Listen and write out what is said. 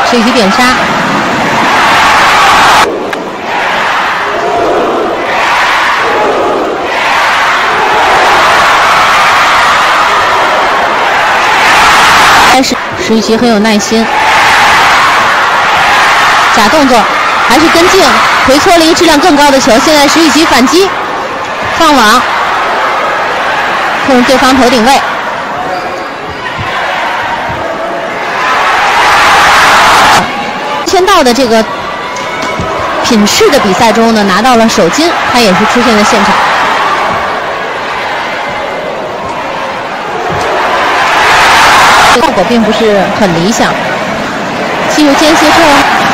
石宇奇点杀。开始，石宇奇很有耐心，假动作还是跟进，回搓了一个质量更高的球。现在石宇奇反击，放网，控制对方头顶位。签到的这个品势的比赛中呢，拿到了首金，他也是出现在现场。效果并不是很理想，进入间歇之后。